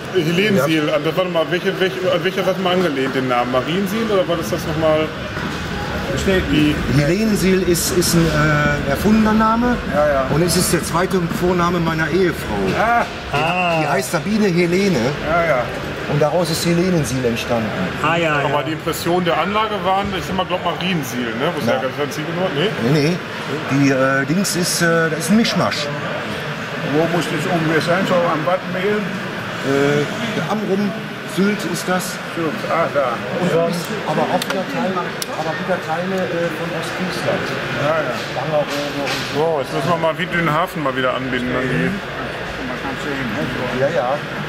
Helenensiel, warte mal, an welcher was mal angelehnt, den Namen? Mariensiel oder war das mal? Helenensiel ist ein erfundener Name, Ja, ja. und es ist der zweite Vorname meiner Ehefrau. Die heißt Sabine Helene, Ja, ja. und daraus ist Helenensiel entstanden. Aber die Impression der Anlage waren, ich sag mal, glaub Mariensiel, ne? Wo ist Ja. der ganz Ziel genug? Nee? Nee, die Dings ist, das ist ein Mischmasch. Wo muss das ungefähr sein? So am Wattenmeer? Der Amrum, Sylt ist das. Da. Aber auch wieder Teile von Ostfriesland. Ja, ja. Bangerode und so. Wow, jetzt müssen wir mal wie den Hafen mal wieder anbinden. An die. Man kann sehen, hè, so. Ja, ja.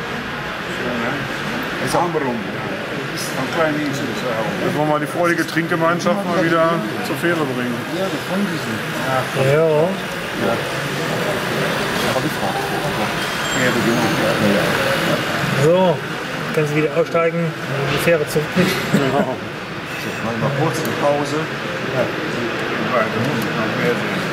Ist Amrum. Van kleine Insel. Jetzt wollen wir mal die freudige Trinkgemeinschaft mal wieder zur Fähre bringen. Ja, das von diesen. Ja. Aber die Frage. So, können Sie wieder aussteigen, die Fähre zurück. Genau. So, machen wir kurz eine Pause. Da muss ich noch mehr sehen.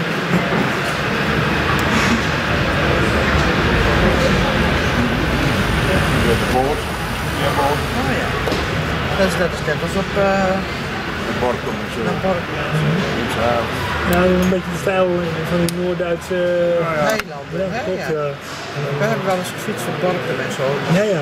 Het boot. Ja, boot. Oh ja. Dat is net als op De Borkum en zo. Eemshaven. Nou, een beetje de stijl van die Noord-Duitse eilanden. Hè? klopt, Ja. ja. We hebben wel eens gefietst op Borkum en zo. Ja, ja.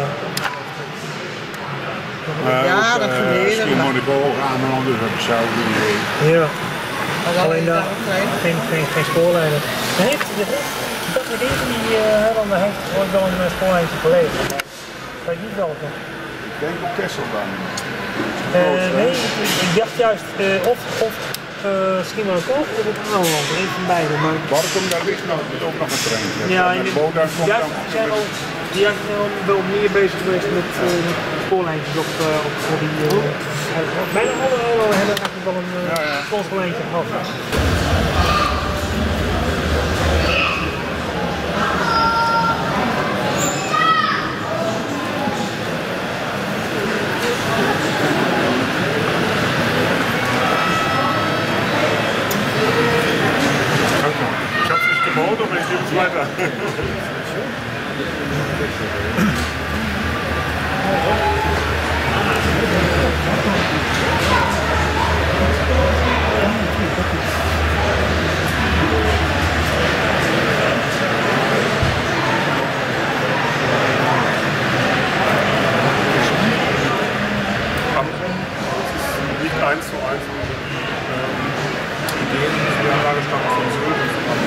Ja, dat geleden. Schiermonnikoog aan en dus heb ik zelf idee. Ja. Alleen daar geen spoorlijnen. Dat met deze die Hollander heeft ooit wel een spoorlijntje gelegen. Maar weet niet welke. Ik denk op Kessel dan. Nee, ik dacht juist of Schiermonnikoog of op Ameland, een van beide. Maar Borkum, daar ligt ook nog een treintje. ja, En de boot daar komt dan. die zijn wel meer bezig geweest met spoorlijntjes op die. Bijna alle hebben eigenlijk wel een spoorlijntje gehad. Ich hab's nicht gebaut, aber ich gebe es weiter. Nicht 1:1 Ideen, die Anlage stammt von Sylt.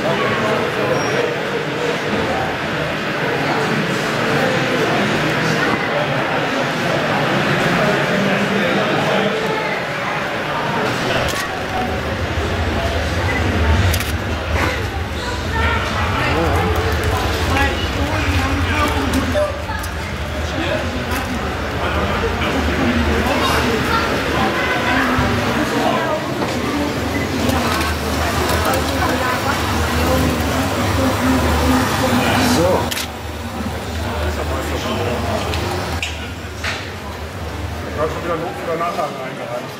Ich habe schon wieder Not für Anlagen eingereicht.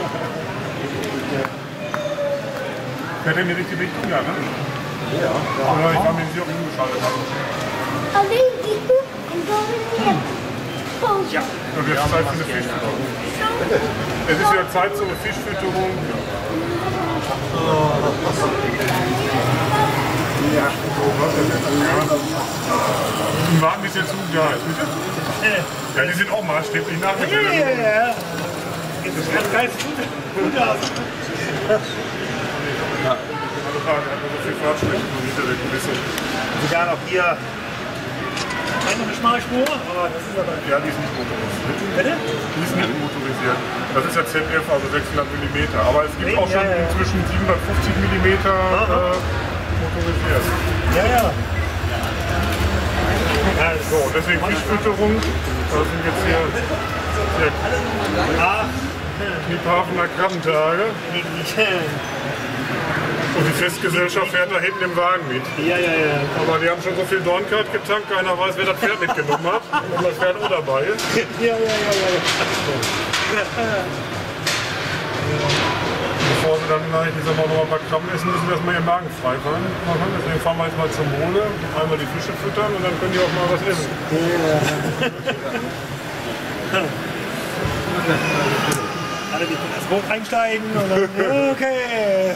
Fährt ihr in die richtige Richtung, ja, ne? Ja. Oder ich war mir nicht, ob ich umgeschaltet habe. Alleen die koek en dan weer pauze. Ja, und jetzt Zeit für eine Fischfütterung. Es ist wieder Zeit zur Fischfütterung. Ja, zo was het. Die warten, bis der Zug da ist, bitte? Ja, die sind auch maßstäblich nachgebildet. Ja. Das ist ganz geil. Gut aus. Alle Frage, hat man so viel Fahrtstrecken und hinter der Kulisse. Sogar noch hier noch eine schmale Spur, aber das ist aber. Ja, die ist nicht motorisiert. Bitte? Die ist nicht motorisiert. Das ist ja ZF, also 600 mm. Aber es gibt auch schon inzwischen 750 mm motorisiert. Ja, ja. So, deswegen Fischfütterung. Da sind jetzt hier Kniephafener Krabbentage. Und die Festgesellschaft fährt da hinten im Wagen mit. Ja. Aber die haben schon so viel Dornkart getankt, keiner weiß, wer das Pferd mitgenommen hat. Und das Pferd auch dabei ist. Ja. Bevor dann ich sag mal, noch ein paar Krabben essen müssen, wir erstmal ihren Magen frei machen. Deswegen fahren wir jetzt mal zum Mole, einmal die Fische füttern und dann können die auch mal was essen. Alle die in das Boot einsteigen und dann, okay.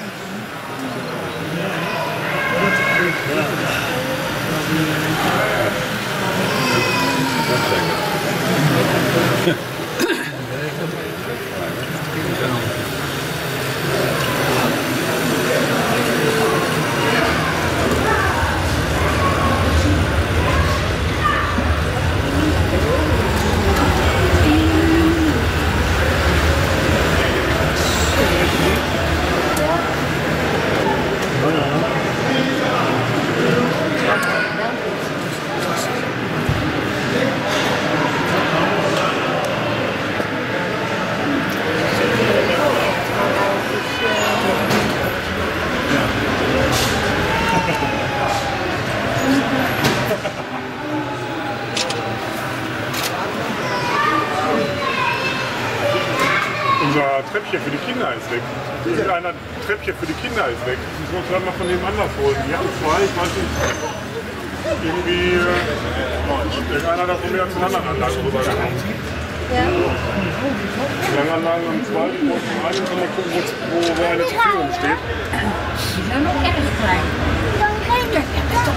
Unser Treppchen für die Kinder ist weg. Irgendeiner Treppchen für die Kinder ist weg. Das müssen wir uns gerade mal von dem anders holen. Die hatten zwei, ich weiß nicht. Irgendwie irgendeiner davon mir zu anderen Anlagen rübergekommen. Ja. Die Langanlagen haben zwei, die wollten einen und mal gucken, wo eine zur Verfügung steht. Die zijn nog erg klein. Dan kijk je.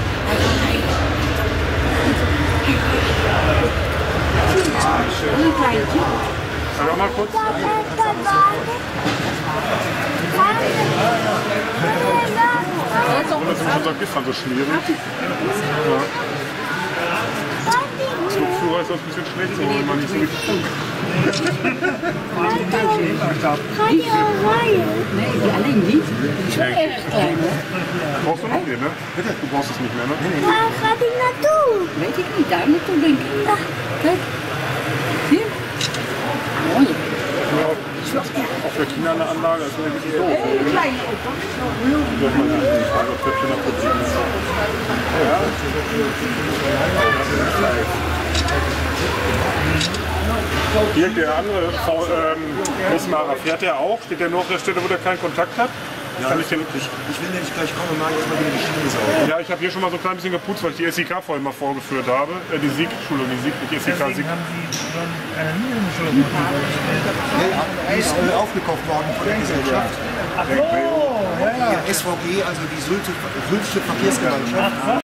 Een kleintje. Schau mal kurz. Und das ist unser Gestern so schmierig. Ja. Zugführer ist das ein bisschen schlecht, so wenn man nicht so richtig tut. Ga je al rijden? Nee, alleen niet. Die is wel erg klein hoor. Brauchst du noch nicht, ne? Du brauchst es nicht mehr, ne? Waar gaat hij naartoe? Weet ik niet, daar naartoe denk ik. Kijk. Hier. Mooi. Ja, auch für Kinder eine Anlage ist ein bisschen doof. Klein. Soll man nicht also Töpfchen nach Prinzip. Ja. Hier der andere Busmacher, fährt der auch? Steht der nur auf der Stelle, wo der keinen Kontakt hat? Ja, Kann ich will, wenn ich gleich komme, mal erstmal wieder die Schiene saugen. Ja, ich habe hier schon mal so ein klein bisschen geputzt, weil ich die SIK vorhin mal vorgeführt habe. Die SIG, Entschuldigung, die SIG, nicht SIK, SIG. Die ist aufgekauft worden von der Gesellschaft. Ach so, ja. Die SVG, also die Syltische Verkehrsgemeinschaft.